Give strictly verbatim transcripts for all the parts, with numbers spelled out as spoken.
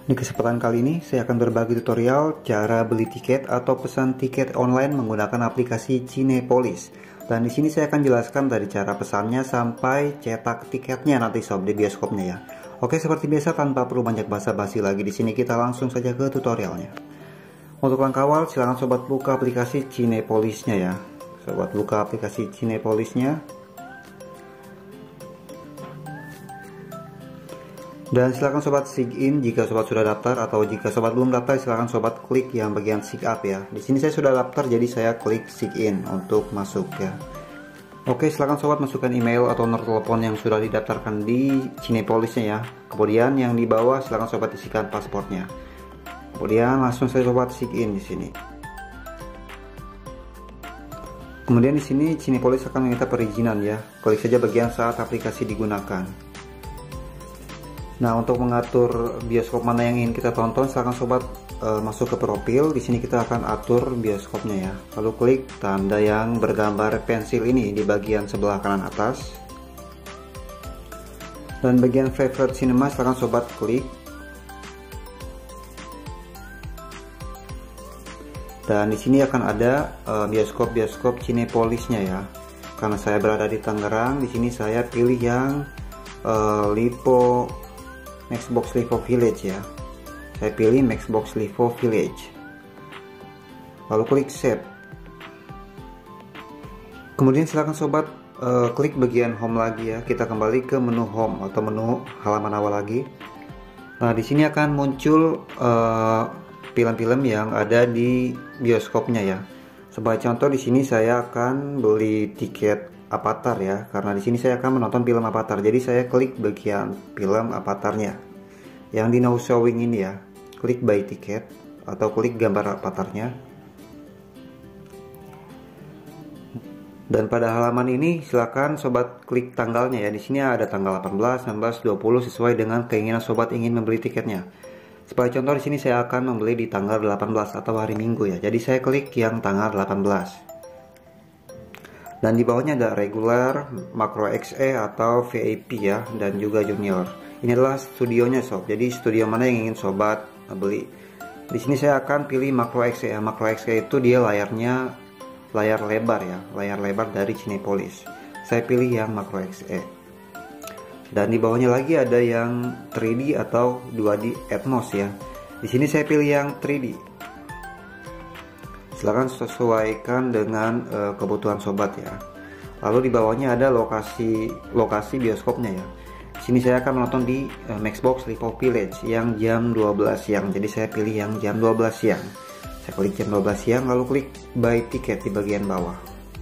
Di kesempatan kali ini saya akan berbagi tutorial cara beli tiket atau pesan tiket online menggunakan aplikasi Cinepolis. Dan di sini saya akan jelaskan dari cara pesannya sampai cetak tiketnya nanti sob di bioskopnya ya. Oke, seperti biasa tanpa perlu banyak basa-basi lagi, di sini kita langsung saja ke tutorialnya. Untuk langkah awal silahkan sobat buka aplikasi Cinepolisnya ya. Sobat buka aplikasi Cinepolisnya. Dan silakan sobat sign in jika sobat sudah daftar, atau jika sobat belum daftar silakan sobat klik yang bagian sign up ya. Di sini saya sudah daftar jadi saya klik sign in untuk masuk ya. Oke, silakan sobat masukkan email atau nomor telepon yang sudah didaftarkan di Cinepolisnya ya. Kemudian yang di bawah silakan sobat isikan paspornya. Kemudian langsung saya sobat sign in di sini. Kemudian di sini Cinepolis akan meminta perizinan ya. Klik saja bagian saat aplikasi digunakan. Nah, untuk mengatur bioskop mana yang ingin kita tonton, silakan sobat e, masuk ke profil. Di sini kita akan atur bioskopnya ya. Lalu klik tanda yang bergambar pensil ini di bagian sebelah kanan atas. Dan bagian favorite cinema silakan sobat klik. Dan di sini akan ada bioskop-bioskop Cinepolisnya ya. Karena saya berada di Tangerang, di sini saya pilih yang e, Lipo Maxbox Livo Village ya. Saya pilih Maxbox Livo Village. Lalu klik save. Kemudian silakan sobat uh, klik bagian home lagi ya. Kita kembali ke menu home atau menu halaman awal lagi. Nah, di sini akan muncul film-film uh, yang ada di bioskopnya ya. Sebagai contoh di sini saya akan beli tiket Avatar ya, karena di sini saya akan menonton film Avatar. Jadi saya klik bagian film Avatarnya yang di now showing ini ya. Klik buy tiket atau klik gambar Avatarnya. Dan pada halaman ini silakan sobat klik tanggalnya ya. Di sini ada tanggal delapan belas, sembilan belas, dua puluh sesuai dengan keinginan sobat ingin membeli tiketnya. Sebagai contoh di sini saya akan membeli di tanggal delapan belas atau hari Minggu ya. Jadi saya klik yang tanggal delapan belas. Dan di bawahnya ada regular, macro X E atau V I P ya, dan juga junior. Ini adalah studionya sob. Jadi studio mana yang ingin sobat beli. Di sini saya akan pilih macro X E. Macro X E itu dia layarnya layar lebar ya, layar lebar dari Cinepolis. Saya pilih yang macro X E. Dan di bawahnya lagi ada yang tiga D atau dua D Atmos ya. Di sini saya pilih yang tiga D. Silahkan sesuaikan dengan uh, kebutuhan sobat ya. Lalu di bawahnya ada lokasi lokasi bioskopnya ya. Di sini saya akan menonton di uh, Maxbox Livo Village yang jam dua belas siang. Jadi saya pilih yang jam dua belas siang. Saya klik jam dua belas siang lalu klik buy tiket di bagian bawah.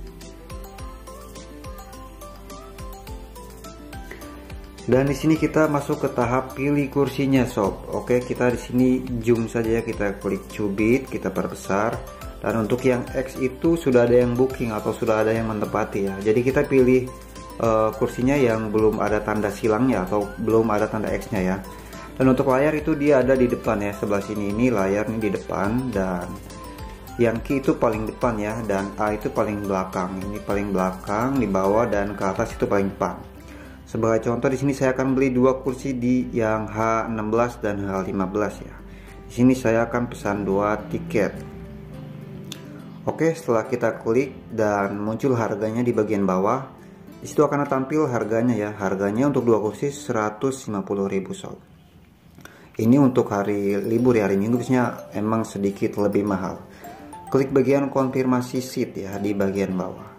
Dan di sini kita masuk ke tahap pilih kursinya sob. Oke, kita di sini zoom saja, kita klik cubit, kita perbesar. Dan untuk yang X itu sudah ada yang booking atau sudah ada yang menepati ya. Jadi kita pilih uh, kursinya yang belum ada tanda silangnya atau belum ada tanda X-nya ya. Dan untuk layar itu dia ada di depan ya, sebelah sini ini layar ini di depan, dan yang Q itu paling depan ya, dan A itu paling belakang. Ini paling belakang, di bawah dan ke atas itu paling depan. Sebagai contoh di sini saya akan beli dua kursi di yang H enam belas dan H lima belas ya. Di sini saya akan pesan dua tiket. Oke, setelah kita klik dan muncul harganya di bagian bawah, disitu akan tampil harganya ya. Harganya untuk dua kursi seratus lima puluh ribu sob. Ini untuk hari libur ya, hari Minggu biasanya emang sedikit lebih mahal. Klik bagian konfirmasi seat ya di bagian bawah.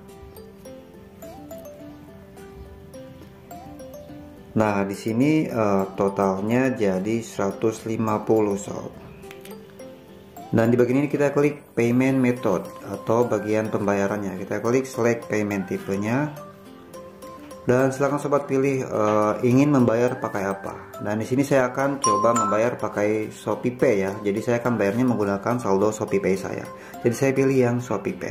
Nah, di sini uh, totalnya jadi seratus lima puluh sob. Dan di bagian ini kita klik payment method atau bagian pembayarannya. Kita klik select payment tipenya. Dan silakan sobat pilih uh, ingin membayar pakai apa. Dan di sini saya akan coba membayar pakai ShopeePay ya. Jadi saya akan bayarnya menggunakan saldo ShopeePay saya. Jadi saya pilih yang ShopeePay.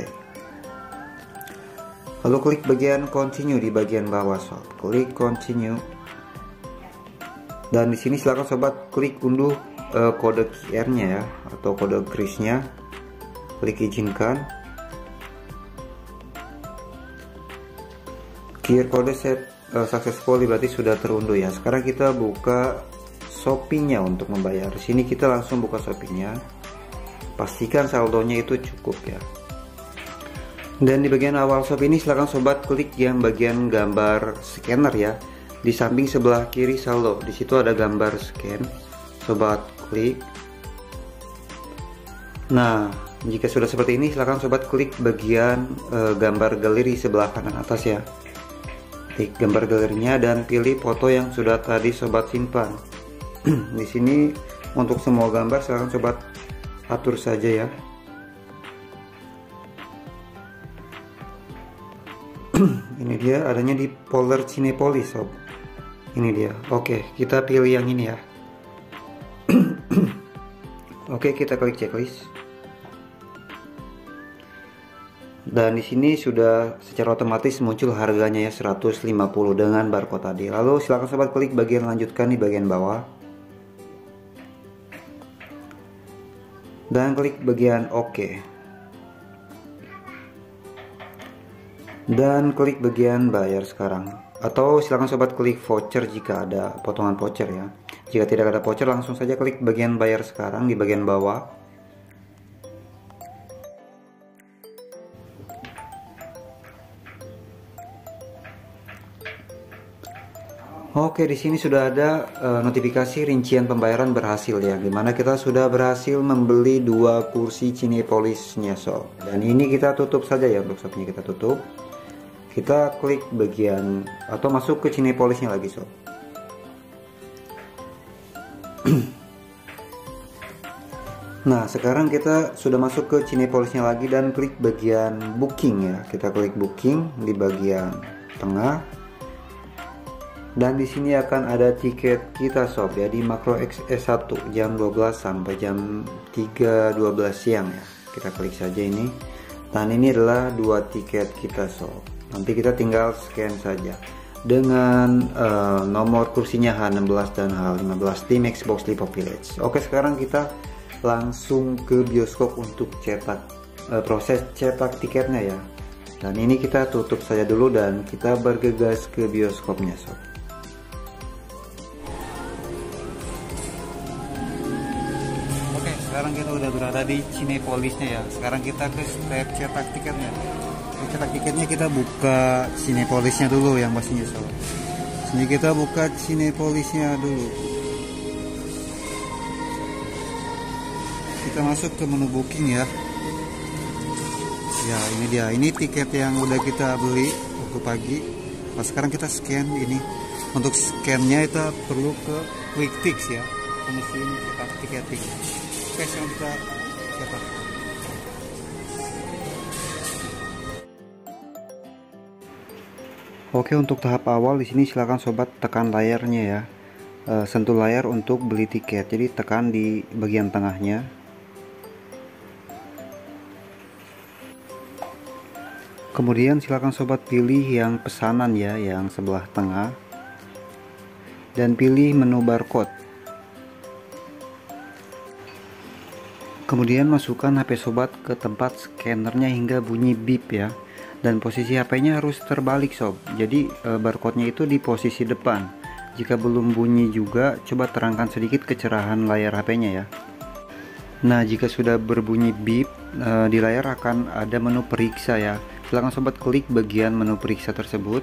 Lalu klik bagian continue di bagian bawah sob. Klik continue. Dan di sini silakan sobat klik unduh uh, kode Q R-nya ya atau kode kris-nya. Klik izinkan. Q R kode set uh, successfully berarti sudah terunduh ya. Sekarang kita buka Shopee-nya untuk membayar. Di sini kita langsung buka Shopee-nya. Pastikan saldonya itu cukup ya. Dan di bagian awal Shopee ini silahkan sobat klik yang bagian gambar scanner ya. Di samping sebelah kiri saldo, di situ ada gambar scan. Sobat klik. Nah, jika sudah seperti ini silahkan sobat klik bagian e, gambar galeri sebelah kanan atas ya. Klik gambar galerinya dan pilih foto yang sudah tadi sobat simpan. Di sini untuk semua gambar silahkan sobat atur saja ya. Ini dia adanya di folder Cinepolis sob. Ini dia. Oke, kita pilih yang ini ya. Oke, kita klik checklist. Dan di sini sudah secara otomatis muncul harganya ya seratus lima puluh dengan barcode tadi. Lalu silakan sobat klik bagian lanjutkan di bagian bawah. Dan klik bagian oke. Dan klik bagian bayar sekarang. Atau silakan sobat klik voucher jika ada potongan voucher ya. Jika tidak ada voucher langsung saja klik bagian bayar sekarang di bagian bawah. Oke, di sini sudah ada uh, notifikasi rincian pembayaran berhasil ya, dimana kita sudah berhasil membeli dua kursi Cinepolisnya sob. Dan ini kita tutup saja ya, untuk shopnya kita tutup. Kita klik bagian atau masuk ke Cinepolisnya lagi sob. Nah, sekarang kita sudah masuk ke Cinepolisnya lagi dan klik bagian booking ya. Kita klik booking di bagian tengah. Dan di sini akan ada tiket kita sob ya di Makro X S satu jam dua belas sampai jam tiga dua belas siang ya. Kita klik saja ini. Dan ini adalah dua tiket kita sob. Nanti kita tinggal scan saja dengan uh, nomor kursinya H enam belas dan H lima belas di Matchbox Lipo Village. Oke, sekarang kita langsung ke bioskop untuk cetak uh, proses cetak tiketnya ya. Dan ini kita tutup saja dulu dan kita bergegas ke bioskopnya sob. Sekarang kita udah berada di Cinepolisnya ya. Sekarang kita ke step cetak tiketnya. Untuk cetak tiketnya kita buka Cinepolisnya dulu yang pastinya sob. Sini kita buka Cinepolisnya dulu. Kita masuk ke menu booking ya. Ya, ini dia. Ini tiket yang udah kita beli waktu pagi. Nah, sekarang kita scan ini. Untuk scannya kita perlu ke QuickTix ya. Mesin cetak tiketing. Oke, sekarang kita cetak. Oke, untuk tahap awal di sini silakan sobat tekan layarnya ya. E, sentuh layar untuk beli tiket. Jadi tekan di bagian tengahnya. Kemudian silakan sobat pilih yang pesanan ya, yang sebelah tengah. Dan pilih menu barcode. Kemudian masukkan H P sobat ke tempat scannernya hingga bunyi beep ya. Dan posisi H P-nya harus terbalik sob. Jadi e, barcode-nya itu di posisi depan. Jika belum bunyi juga, coba terangkan sedikit kecerahan layar H P-nya ya. Nah, jika sudah berbunyi beep, e, di layar akan ada menu periksa ya. Silakan sobat klik bagian menu periksa tersebut.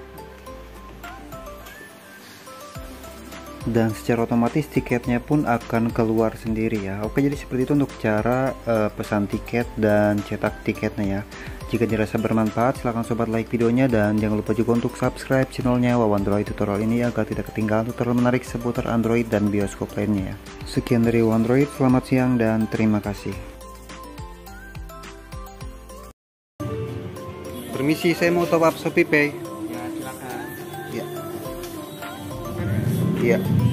Dan secara otomatis tiketnya pun akan keluar sendiri ya. Oke, jadi seperti itu untuk cara uh, pesan tiket dan cetak tiketnya ya. Jika dirasa bermanfaat silahkan sobat like videonya dan jangan lupa juga untuk subscribe channelnya Wawan Android tutorial ini agar tidak ketinggalan tutorial menarik seputar Android dan bioskop lainnya ya. Sekian dari Wawan Android, selamat siang dan terima kasih. Permisi, saya mau top up Shopee Pay. Ya, silakan. Ya. Iya.